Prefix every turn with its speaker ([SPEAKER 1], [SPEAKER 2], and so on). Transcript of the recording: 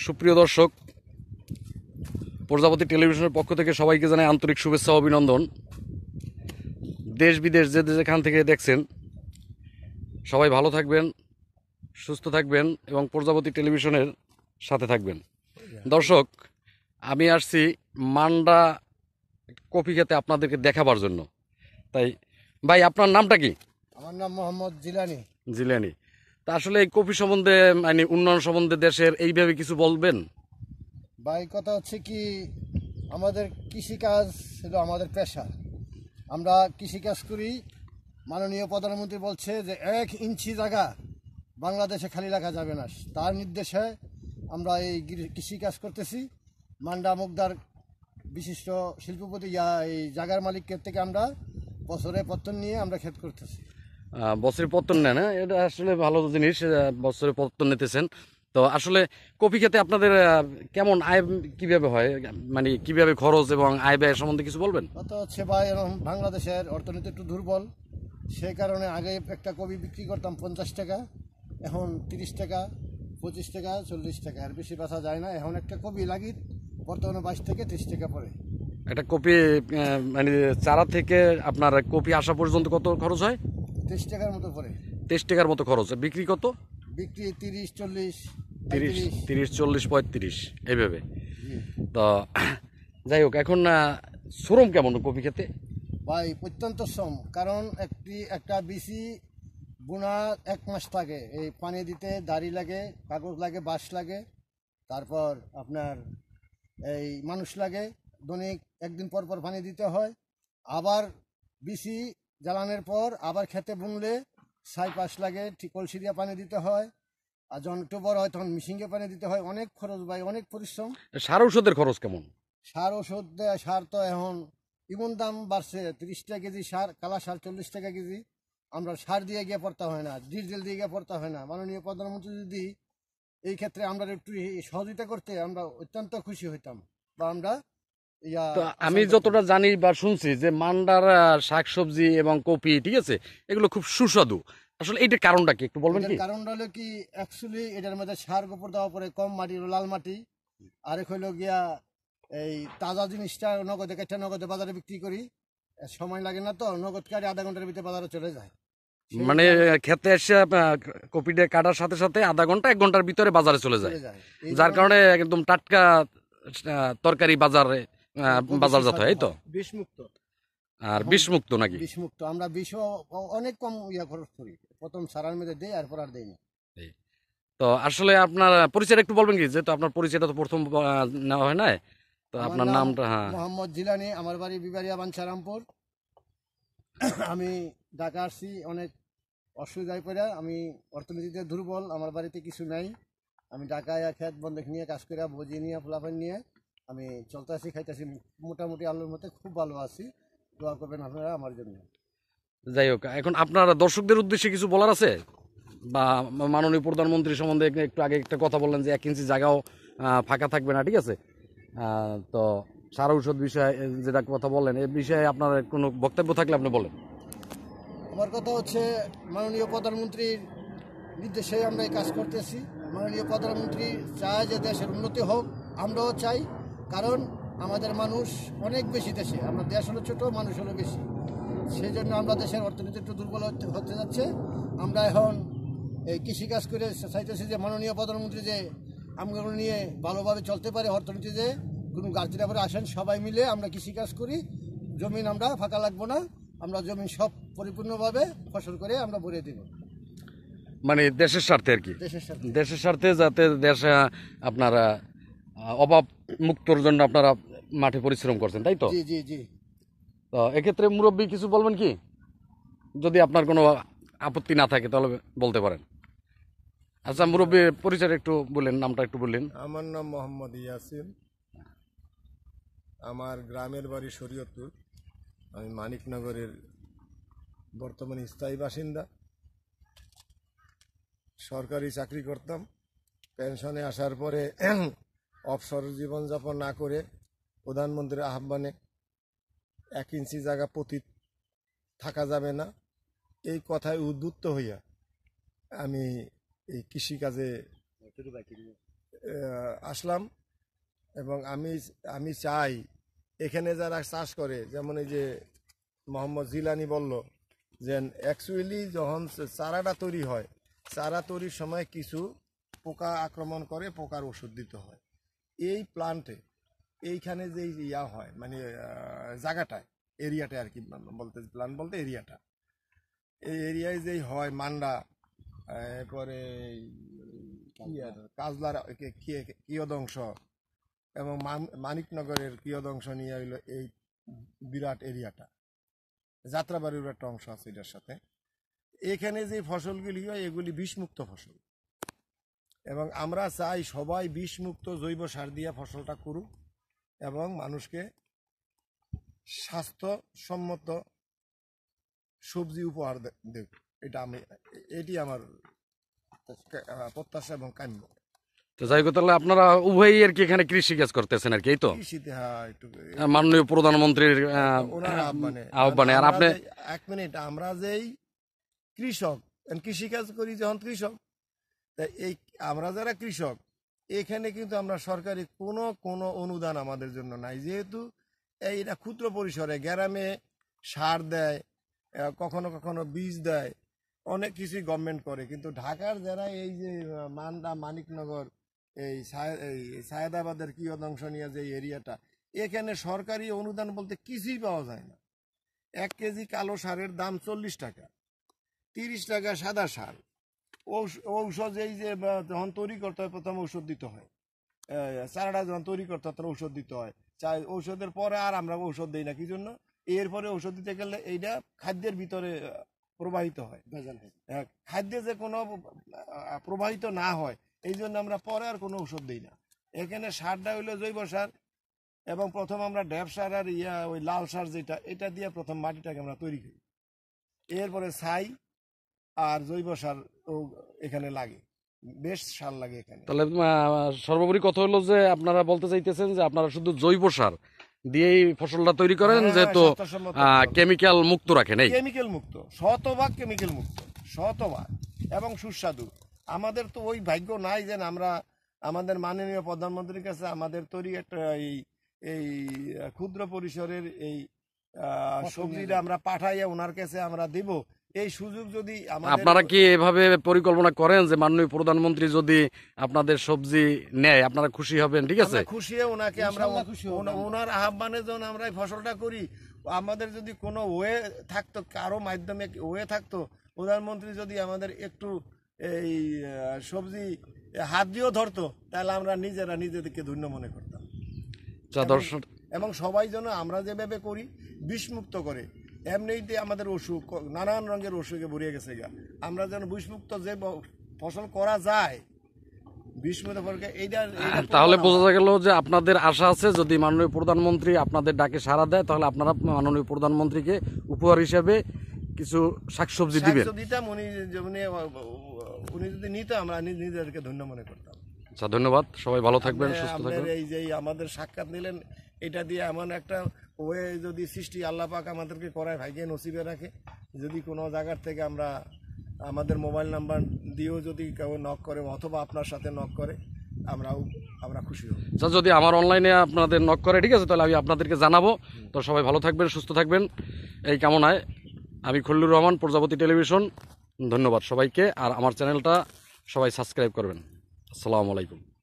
[SPEAKER 1] সুপ্রিয় দর্শক, প্রজাপতি টেলিভিশনের পক্ষ থেকে সবাইকে জানাই আন্তরিক শুভেচ্ছা ও অভিনন্দন। দেশ বিদেশ যে যেখান থেকে দেখছেন সবাই ভালো থাকবেন, সুস্থ থাকবেন এবং প্রজাপতি টেলিভিশনের সাথে থাকবেন। দর্শক, আমি আসছি মান্ডা কফি খেতে আপনাদেরকে দেখাবার জন্য। তাই ভাই, আপনার নামটা কি?
[SPEAKER 2] আমার নাম মোহাম্মদ জিলানি।
[SPEAKER 1] জিলানি। তা আসলে এই কফি সম্বন্ধে, মানে উন্নয়ন সম্বন্ধে দেশের এইভাবে কিছু বলবেন?
[SPEAKER 2] ভাই, কথা হচ্ছে কি, আমাদের কৃষিকাজ হলো আমাদের পেশা। আমরা কৃষিকাজ করি। মাননীয় প্রধানমন্ত্রী বলছে যে 1 ইঞ্চি জায়গা বাংলাদেশে খালি রাখা যাবে না। তার নির্দেশে আমরা এই কৃষিকাজ করতেছি। মান্ডা মুগদার বিশিষ্ট শিল্পপতি এই জায়গার মালিকের থেকে আমরা বছরে পত্তন নিয়ে আমরা ক্ষেত করতেছি।
[SPEAKER 1] বছরে পত্তন নেন, এটা আসলে ভালো জিনিস, বছরে পত্তন নিতেছেন। তো আসলে কফি খেতে আপনাদের কেমন আয় কিভাবে হয়, মানে কিভাবে খরচ এবং আয় ব্যয় সম্বন্ধে কিছু বলবেন?
[SPEAKER 2] কথা হচ্ছে ভাই, বাংলাদেশের অর্থনীতি একটু দুর্বল, সেই কারণে আগে একটা কপি বিক্রি করতাম 50 টাকা, এখন 30 টাকা, 25 টাকা, 40 টাকা, আর বেশি বেচা যায় না। এখন একটা কপি লাগি বর্তমানে 22 থেকে 30 টাকা পড়ে।
[SPEAKER 1] একটা কপি মানে চারা থেকে আপনার কপি আসা পর্যন্ত কত খরচ হয়?
[SPEAKER 2] 30 টাকার মতো পড়ে।
[SPEAKER 1] 30 টাকার মতো খরচ। বিক্রি কত?
[SPEAKER 2] বিক্রি 30, 40,
[SPEAKER 1] 30, 40, 35 এইভাবে। তো যাই হোক, এখন শ্রম কেমন কপি খেতে?
[SPEAKER 2] ভাই অত্যন্ত শ্রম, কারণ একটা বিসি বোনা 1 মাস লাগে। এই পানি দিতে দাড়ি লাগে, কাগজ লাগে, বাঁশ লাগে, তারপর আপনার এই মানুষ লাগে। দৈনিক একদিন পর পর পানি দিতে হয়। আবার বিসি জ্বালানোর পর আবার খেতে বুনলে 6-5 লাগে, ঠিক কলসি দিয়ে পানি দিতে হয়। আর যখন একটু বড় হয় তখন মেশিনে পানি দিতে হয়। অনেক খরচ ভাই, অনেক পরিশ্রম।
[SPEAKER 1] সার ঔষধের খরচ কেমন?
[SPEAKER 2] সার ওষুধ দেয়, সার তো এখন এমন দাম বাড়ছে, 30 টাকা কেজি সার, কালা সার 40 টাকা কেজি। আমরা সার দিয়ে গিয়ে পড়তে হয় না, ডিজেল দিয়ে গিয়ে পড়তে হয় না। মাননীয় প্রধানমন্ত্রী যদি এই ক্ষেত্রে আমরা একটু সহযোগিতা করতে, আমরা অত্যন্ত খুশি হইতাম। বা আমরা
[SPEAKER 1] তো আমি যতটা জানি বা শুনছি যে মান্ডার শাকসবজি এবং কপি, ঠিক আছে, এগুলো খুব সুস্বাদু। আসলে এইটার কারণটা কি একটু বলবেন কি?
[SPEAKER 2] কারণটা হলো কি, অ্যাকচুয়ালি এটার মধ্যে সার গোবর দেওয়া পরে, কম মাটি, লাল মাটি। আরেক হইলো গিয়া এই তাজা জিনিসটা নগদে কেটে নগদে বাজারে বিক্রি করি। সময় লাগে না, তো নগদ কাটে আধা ঘন্টার ভিতরে বাজারে চলে যায়।
[SPEAKER 1] মানে খেতে এসে কপিটা কাটার সাথে সাথে আধা ঘন্টা 1 ঘন্টার ভিতরে বাজারে চলে যায়, যার কারণে একদম টাটকা তরকারি বাজারজাত হয়, এই তো?
[SPEAKER 2] বিষমুক্ত।
[SPEAKER 1] আর বিষমুক্ত নাকি?
[SPEAKER 2] বিষমুক্ত। আমরা বিষও অনেক কম খরচ করি। প্রথম সারার মধ্যে দেই, এরপর আর দেই না।
[SPEAKER 1] তো আসলে আপনার পরিচয়টা একটু বলবেন কি, যেহেতু আপনার পরিচয়টা তো প্রথম নেওয়া হয় না, তো আপনার নামটা? হ্যাঁ,
[SPEAKER 2] মোহাম্মদ জিলানি। আমার বাড়ি বিবারিয়া বাঞ্ছারামপুর। আমি ঢাকা আসছি অনেক অসুবিধায় পড়ে। আমি অর্থনীতিতে দুর্বল, আমার বাড়িতে কিছু নাই। আমি ঢাকায় খেত বন্ধক নিয়ে কাজ করে, বজি নিয়ে, ফলাফল নিয়ে আমি চলতেছি, খাইতেছি। মোটামুটি আল্লাহর মধ্যে খুব ভালো আছি। দোয়া করবেন আপনারা আমার জন্য।
[SPEAKER 1] যাই হোক, এখন আপনার দর্শকদের উদ্দেশ্যে কিছু বলার আছে? বা মাননীয় প্রধানমন্ত্রী সম্বন্ধে একটু আগে একটা কথা বললেন যে 1 ইঞ্চি জায়গাও ফাঁকা থাকবে না, ঠিক আছে? তো সার ঔষধ বিষয়ে যেটা কথা বললেন, এই বিষয়ে আপনার কোনো বক্তব্য থাকলে আপনি বলেন।
[SPEAKER 2] আমার কথা হচ্ছে, মাননীয় প্রধানমন্ত্রীর নির্দেশে আমরা এই কাজ করতেছি। মাননীয় প্রধানমন্ত্রী চায় যে দেশের উন্নতি হোক, আমরাও চাই। কারণ আমাদের মানুষ অনেক বেশি দেশে, আমরা দেশ হলো ছোট, মানুষ হলো বেশি। সেই জন্য আমরা দেশের অর্থনীতি একটু দুর্বল হতে যাচ্ছে। আমরা এখন এই কৃষিকাজ করে চাইতেছি যে মাননীয় প্রধানমন্ত্রী যে আমগুলো নিয়ে ভালোভাবে চলতে পারে, অর্থনীতিতে কোনো গার্জিরা পরে আসেন, সবাই মিলে আমরা কৃষিকাজ করি। জমিন আমরা ফাঁকা লাগবো না, আমরা জমিন সব পরিপূর্ণভাবে ফসল করে আমরা ভরে দেব।
[SPEAKER 1] মানে দেশের স্বার্থে আর কি, দেশের স্বার্থে, যাতে দেশ আপনারা অভাব মুক্তর জন্য আপনারা মাঠে পরিশ্রম করছেন, তাই তো?
[SPEAKER 2] জি জি জি।
[SPEAKER 1] তো এক্ষেত্রে মুরব্বী কিছু বলবেন কি? যদি আপনার কোনো আপত্তি না থাকে তাহলে বলতে পারেন। আচ্ছা মুরব্বী, পরিচয় একটু বললেন, নামটা একটু বললেন।
[SPEAKER 3] আমার নাম মোহাম্মদ ইয়াসিন। আমার গ্রামের বাড়ি শরীয়তপুর। আমি মানিকনগরের বর্তমানে স্থায়ী বাসিন্দা। সরকারি চাকরি করতাম। পেনশনে আসার পরে অবসর জীবনযাপন না করে প্রধানমন্ত্রীর আহ্বানে 1 ইঞ্চি জায়গা পতি থাকা যাবে না, এই কথায় উদ্বুদ্ধ হইয়া আমি এই কৃষিকাজে আসলাম এবং আমি চাই এখানে যারা চাষ করে, যেমন এই যে মোহাম্মদ জিলানি বলল যে অ্যাকচুয়ালি যখন চারাটা তৈরি হয়, চারা তৈরির সময় কিছু পোকা আক্রমণ করে, পোকার ওষুধ দিতে হয়। এই প্লান্টে এইখানে যে ইয়া হয় মানে জায়গাটায়, এরিয়াটা আর কি বলতে, প্লান্ট বলতে এরিয়াটা, এই এরিয়ায় যেই হয় মান্ডা, এরপরে কাজলার কিয়দংশ এবং মানিকনগরের কিয়দংশ নিয়ে হইলো এই বিরাট এরিয়াটা, যাত্রাবাড়ির একটা অংশ আছে এটার সাথে। এখানে যে ফসলগুলি হয় এগুলি বিষমুক্ত ফসল, এবং আমরা চাই সবাই বিষমুক্ত জৈব সার দিয়ে ফসলটা করুক এবং মানুষকে স্বাস্থ্যসম্মত সবজি উপহার দেব। এটি আমার প্রত্যাশা এবং কাম্য।
[SPEAKER 1] তো যাই হোক, তাহলে আপনারা উভয়ই আর কি এখানে কৃষি কাজ করতেছেন আর কি, এই তো
[SPEAKER 3] কৃষিতে একটু
[SPEAKER 1] মাননীয় প্রধানমন্ত্রীর
[SPEAKER 3] ওনার
[SPEAKER 1] আহ্বানে। আর আপনি
[SPEAKER 3] এক মিনিট, আমরা যেই কৃষক, কৃষি কাজ করি যখন কৃষক, তাই এই আমরা যারা কৃষক এখানে কিন্তু আমরা সরকারি কোনো অনুদান আমাদের জন্য নাই, যেহেতু এইটা ক্ষুদ্র পরিসরে গ্রামে সার দেয়, কখনো কখনো বীজ দেয়, অনেক কিছুই গভর্নমেন্ট করে। কিন্তু ঢাকার যারা এই যে মান্ডা, মানিকনগর, এই সায়েদাবাদের কিয়দংশ নিয়ে যে এরিয়াটা, এখানে সরকারি অনুদান বলতে কিছুই পাওয়া যায় না। 1 কেজি কালো সারের দাম 40 টাকা, 30 টাকা সাদা সার। ঔষধ এই যে যখন তৈরি করতে হয় প্রথমে ঔষধ দিতে হয়, চারাটা যখন তৈরি করতে হয় তখন ঔষধ দিতে হয়। ঔষধের পরে আর আমরা ঔষধ দিই না, কি জন্য? এরপরে ঔষধ দিতে গেলে এইটা খাদ্যের ভিতরে প্রবাহিত হয়, খাদ্যে যে কোনো প্রবাহিত না হয়, এই জন্য আমরা পরে আর কোনো ঔষধ দিই না। এখানে সারটা হইলো জৈব সার, এবং প্রথম আমরা ড্যাব সার আর ওই লাল সার যেটা, এটা দিয়ে প্রথম মাটিটাকে আমরা তৈরি করি, এরপরে ছাই আর জৈব সার এখানে লাগে, বেশ সার লাগে এখানে।
[SPEAKER 1] তাহলে সর্বোপরি কথা হলো যে আপনারা বলতে চাইতেছেন যে আপনারা শুধু জৈব সার দিয়েই ফসলটা তৈরি করেন, যেহেতু কেমিক্যাল মুক্ত রাখেন। এই
[SPEAKER 3] কেমিক্যাল মুক্ত, শতভাগ কেমিক্যাল মুক্ত, শতভাগ, এবং সুস্বাদু। আমাদের তো ওই ভাগ্য নাই যে আমরা আমাদের মাননীয় প্রধানমন্ত্রীর কাছে আমাদের তৈরি একটা এই ক্ষুদ্র পরিসরের এই সবজিটা আমরা পাঠাইয়া ওনার কাছে আমরা দিব। এই সুযোগ যদি
[SPEAKER 1] আপনারা কি এভাবে পরিকল্পনা করেন যে মাননীয় প্রধানমন্ত্রী যদি আপনাদের সবজি নেয় আপনারা খুশি হবেন? ঠিক আছে,
[SPEAKER 3] খুশি হয়ে ওনাকে আমরা ওনার আহ্বানে যখন আমরা এই ফসলটা করি, আমাদের যদি কোনো ওয়ে থাকতো, কারো মাধ্যমে ওয়ে থাকতো, প্রধানমন্ত্রী যদি আমাদের একটু এই সবজি হাত দিয়েও ধরতো, তাহলে আমরা নিজেদেরকে ধন্য মনে করতাম। এবং সবাই যেন আমরা যেভাবে করি বিষমুক্ত করে, এমনিতে আমাদের অসুখ, নানান রঙের অসুখে ভরিয়ে গেছে গা, আমরা যেন বিষমুক্ত যে ফসল করা যায় বিষমুক্ত ফসলকে,
[SPEAKER 1] তাহলে বোঝা গেল যে আপনাদের আশা আছে যদি মাননীয় প্রধানমন্ত্রী আপনাদের ডাকে সাড়া দেয়, তাহলে আপনারা মাননীয় প্রধানমন্ত্রীকে উপহার হিসাবে কিছু শাকসবজি দিবেন।
[SPEAKER 3] উনি যদি নিত, আমরা নিজেদেরকে ধন্য মনে করতাম।
[SPEAKER 1] আচ্ছা, ধন্যবাদ, সবাই ভালো থাকবেন, সুস্থ থাকবেন।
[SPEAKER 3] এই যে আমাদের সাক্ষাৎ নিলেন, এটা দিয়ে এমন একটা ওয়ে যদি সৃষ্টি আল্লাহ পাক আমাদেরকে করায়, ভাগ্যে নসিবে রাখে, যদি কোনো জায়গার থেকে আমরা আমাদের মোবাইল নাম্বার দিয়েও যদি কেউ নক করে অথবা আপনার সাথে নক করে, আমরা খুশি হব।
[SPEAKER 1] আচ্ছা, যদি আমার অনলাইনে আপনাদের নক করে, ঠিক আছে, তাহলে আমি আপনাদেরকে জানাবো। তো সবাই ভালো থাকবেন, সুস্থ থাকবেন, এই কামনায় আমি খলিলুর রহমান, প্রজাপতি টেলিভিশন। ধন্যবাদ সবাইকে, আর আমার চ্যানেলটা সবাই সাবস্ক্রাইব করবেন। আসসালামু আলাইকুম।